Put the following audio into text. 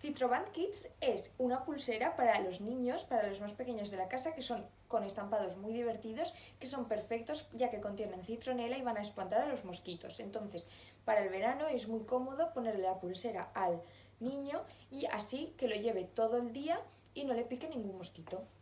Citroband Kids es una pulsera para los niños, para los más pequeños de la casa, que son con estampados muy divertidos, que son perfectos ya que contienen citronela y van a espantar a los mosquitos. Entonces, para el verano es muy cómodo ponerle la pulsera al niño y así que lo lleve todo el día y no le pique ningún mosquito.